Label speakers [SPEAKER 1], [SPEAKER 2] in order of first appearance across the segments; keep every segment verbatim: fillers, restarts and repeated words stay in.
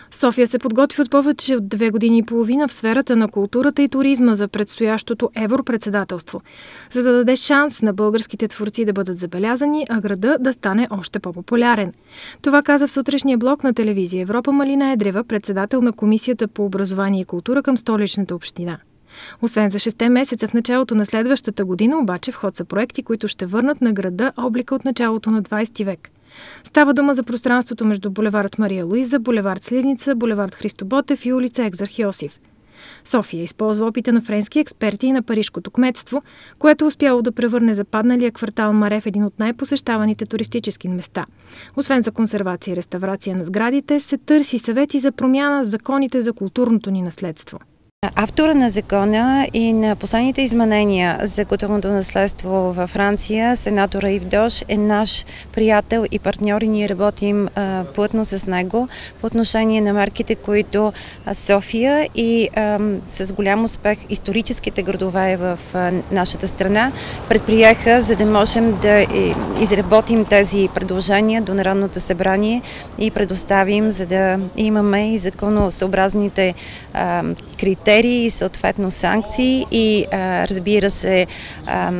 [SPEAKER 1] София се подготви от повече от две години и половина в сферата на културата и туризма за предстоящото европредседателство, за да даде шанс на българските творци да бъдат забелязани, а града да стане още по-популярен. Това каза в сутрешния блок на телевизия Европа Малина Едрева, председател на Комисията по образование и култура към столичната община. Освен за шесте месеца в началото на следващата година, обаче в ход са проекти, които ще върнат на града облика от началото на двадесети век. Става дума за пространството между булевард Мария Луиза, булевард Сливница, булевард Христо Ботев и улица Екзарх Йосиф. София използва опита на френски експерти и на парижкото кметство, което успяло да превърне западналия квартал Маре в един от най-посещаваните туристически места. Освен за консервация и реставрация на сградите, се търси съвети за промяна в законите за културното ни наследство.
[SPEAKER 2] Автора на закона и на последните изменения за културното наследство във Франция, сенатора Ив Дош, е наш приятел и партньор и ние работим а, плътно с него по отношение на марките, които а, София и а, с голям успех историческите градове в а, нашата страна предприеха, за да можем да изработим тези предложения до Народното събрание и предоставим, за да имаме и законосъобразните а, критерии и съответно санкции и а, разбира се а,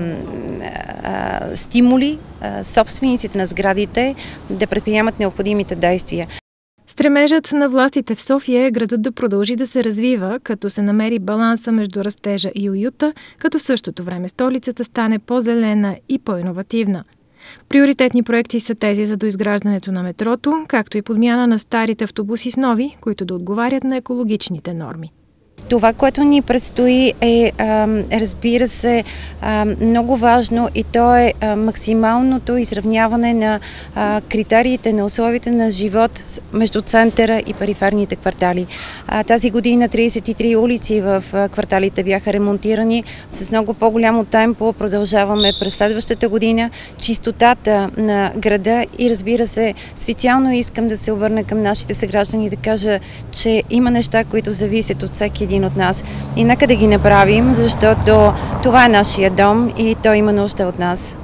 [SPEAKER 2] а, стимули а, собствениците на сградите да предприемат необходимите действия.
[SPEAKER 1] Стремежът на властите в София е градът да продължи да се развива, като се намери баланса между растежа и уюта, като в същото време столицата стане по-зелена и по-иновативна. Приоритетни проекти са тези за доизграждането на метрото, както и подмяна на старите автобуси с нови, които да отговарят на екологичните норми.
[SPEAKER 2] Това, което ни предстои е, разбира се, много важно и то е максималното изравняване на критериите на условията на живот между центъра и периферните квартали. Тази година тридесет и три улици в кварталите бяха ремонтирани с много по-голямо темпо. Продължаваме през следващата година чистотата на града и, разбира се, специално искам да се обърна към нашите съграждани и да кажа, че има неща, които зависят от всеки един от нас. И нека да ги направим, защото това е нашия дом и той има нужда от нас.